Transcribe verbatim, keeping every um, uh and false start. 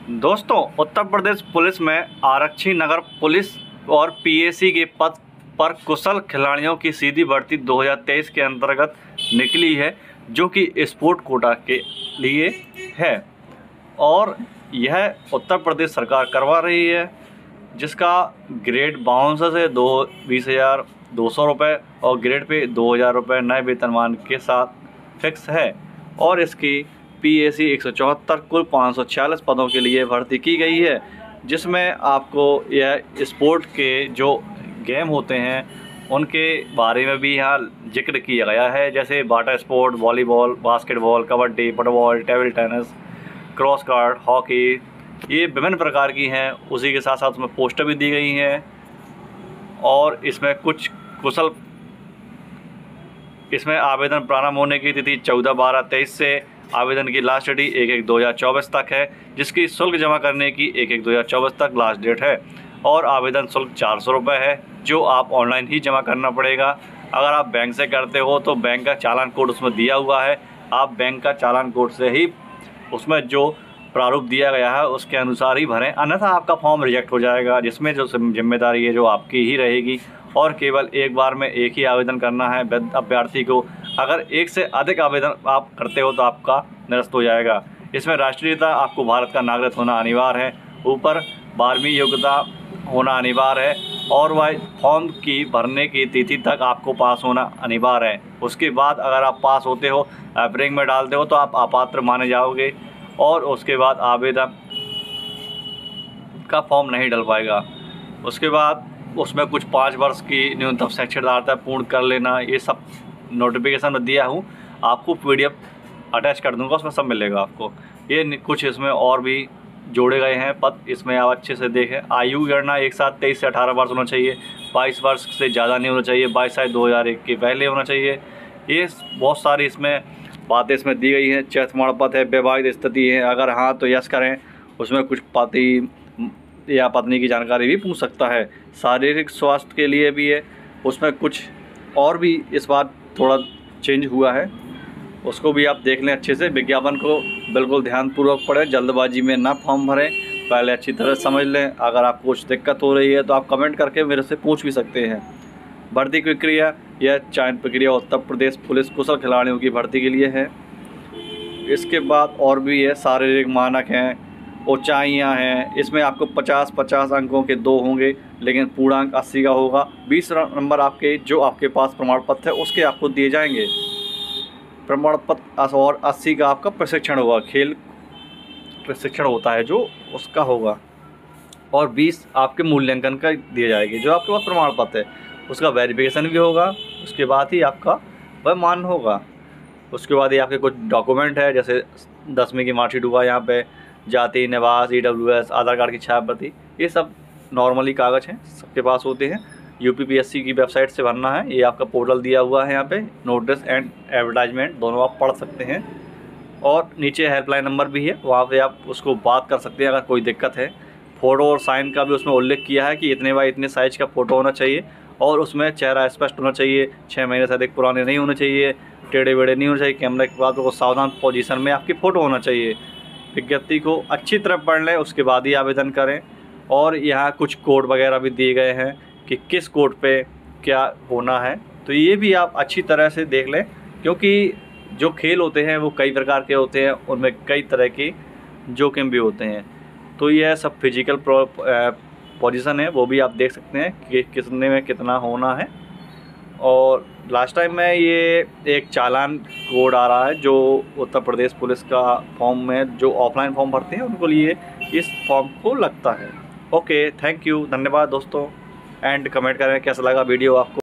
दोस्तों, उत्तर प्रदेश पुलिस में आरक्षी नगर पुलिस और पीएसी के पद पर कुशल खिलाड़ियों की सीधी भर्ती दो हज़ार तेईस के अंतर्गत निकली है, जो कि स्पोर्ट कोटा के लिए है और यह उत्तर प्रदेश सरकार करवा रही है, जिसका ग्रेड बाउंसर से दो बीस हज़ार दो सौ रुपये और ग्रेड पे दो हज़ार रुपये नए वेतनमान के साथ फिक्स है। और इसकी पीएसी एक सौ चौहत्तर कुल पाँच सौ छियालीस पदों के लिए भर्ती की गई है, जिसमें आपको यह स्पोर्ट के जो गेम होते हैं उनके बारे में भी यहाँ जिक्र किया गया है, जैसे water sport, volleyball, basketball, kabaddi, football, table tennis, cross card, hockey, ये विभिन्न प्रकार की हैं। उसी के साथ साथ उसमें पोस्टर भी दी गई हैं और इसमें कुछ कुशल इसमें आवेदन प्रारंभ होने की तिथि चौदह बारह तेईस से आवेदन की लास्ट डेट एक एक दो हज़ार चौबीस तक है, जिसकी शुल्क जमा करने की एक एक दो हज़ार चौबीस तक लास्ट डेट है और आवेदन शुल्क चार सौ रुपये है, जो आप ऑनलाइन ही जमा करना पड़ेगा। अगर आप बैंक से करते हो तो बैंक का चालान कोड उसमें दिया हुआ है, आप बैंक का चालान कोड से ही उसमें जो प्रारूप दिया गया है उसके अनुसार ही भरें, अन्यथा आपका फॉर्म रिजेक्ट हो जाएगा, जिसमें जो जिम्मेदारी है जो आपकी ही रहेगी और केवल एक बार में एक ही आवेदन करना है अभ्यर्थी को। अगर एक से अधिक आवेदन आप करते हो तो आपका निरस्त हो जाएगा। इसमें राष्ट्रीयता आपको भारत का नागरिक होना अनिवार्य है, ऊपर बारहवीं योग्यता होना अनिवार्य है और वह फॉर्म की भरने की तिथि तक आपको पास होना अनिवार्य है। उसके बाद अगर आप पास होते हो, अप्रिंग में डालते हो तो आप अपात्र माने जाओगे और उसके बाद आवेदन का फॉर्म नहीं डल पाएगा। उसके बाद उसमें कुछ पाँच वर्ष की न्यूनतम शैक्षणिक अर्हता पूर्ण कर लेना, ये सब नोटिफिकेशन में दिया हूँ, आपको पीडीएफ अटैच कर दूंगा, उसमें सब मिलेगा आपको। ये कुछ इसमें और भी जोड़े गए हैं पद, इसमें आप अच्छे से देखें। आयु गणना एक साथ तेईस से अठारह वर्ष होना चाहिए, बाईस वर्ष से ज़्यादा नहीं होना चाहिए, बाईस साल दो हज़ार एक के पहले होना चाहिए। ये बहुत सारी इसमें बातें इसमें दी गई हैं। चैत प्रमाण पत्र है, वैवाहिक स्थिति है, अगर हाँ तो यस करें, उसमें कुछ पति या पत्नी की जानकारी भी पूछ सकता है। शारीरिक स्वास्थ्य के लिए भी है, उसमें कुछ और भी इस बार थोड़ा चेंज हुआ है, उसको भी आप देख लें अच्छे से। विज्ञापन को बिल्कुल ध्यानपूर्वक पढ़ें, जल्दबाजी में ना फॉर्म भरें, पहले अच्छी तरह समझ लें। अगर आपको कुछ दिक्कत हो रही है तो आप कमेंट करके मेरे से पूछ भी सकते हैं। भर्ती प्रक्रिया, यह चयन प्रक्रिया उत्तर प्रदेश पुलिस कुशल खिलाड़ियों की भर्ती के लिए है। इसके बाद और भी है, शारीरिक मानक हैं, ऊंचाइयाँ हैं, इसमें आपको पचास पचास अंकों के दो होंगे, लेकिन पूर्णांक अस्सी का होगा। बीस नंबर आपके जो आपके पास प्रमाण पत्र है उसके आपको दिए जाएंगे प्रमाण पत्र, और अस्सी का आपका प्रशिक्षण होगा, खेल प्रशिक्षण होता है जो उसका होगा, और बीस आपके मूल्यांकन का दिए जाएंगे। जो आपके पास प्रमाण पत्र है उसका वेरिफिकेशन भी होगा, उसके बाद ही आपका वह मान होगा। उसके बाद ये आपके कुछ डॉक्यूमेंट है, जैसे दसवीं की मार्कशीट हुआ, यहाँ पे जाति, निवास, E W S, Aadhaar card की छाप प्रति, ये सब नॉर्मली कागज़ हैं, सबके पास होते हैं। यूपीपीएससी की वेबसाइट से भरना है, ये आपका पोर्टल दिया हुआ है, यहाँ पे नोटिस एंड एडवर्टाइजमेंट दोनों आप पढ़ सकते हैं। और नीचे हेल्पलाइन नंबर भी है, वहाँ पे आप उसको बात कर सकते हैं अगर कोई दिक्कत है। फ़ोटो और साइन का भी उसमें उल्लेख किया है कि इतने बाई इतने साइज़ का फ़ोटो होना चाहिए और उसमें चेहरा स्पष्ट होना चाहिए, छः महीने से अधिक पुराने नहीं होने चाहिए, टेढ़े बेढ़े नहीं होने चाहिए, कैमरे के बाद को सावधान पोजीशन में आपकी फ़ोटो होना चाहिए। विज्ञप्ति को अच्छी तरह पढ़ लें, उसके बाद ही आवेदन करें। और यहाँ कुछ कोड वगैरह भी दिए गए हैं कि किस कोड पे क्या होना है, तो ये भी आप अच्छी तरह से देख लें, क्योंकि जो खेल होते हैं वो कई प्रकार के होते हैं, उनमें कई तरह के जोखिम भी होते हैं। तो यह सब फिजिकल पोजीशन है, वो भी आप देख सकते हैं कि कितने में कितना होना है। और लास्ट टाइम में ये एक चालान कोड आ रहा है जो उत्तर प्रदेश पुलिस का फॉर्म में जो ऑफलाइन फॉर्म भरते हैं उनको लिए इस फॉर्म को लगता है। ओके, थैंक यू, धन्यवाद दोस्तों, एंड कमेंट करें कैसा लगा वीडियो आपको।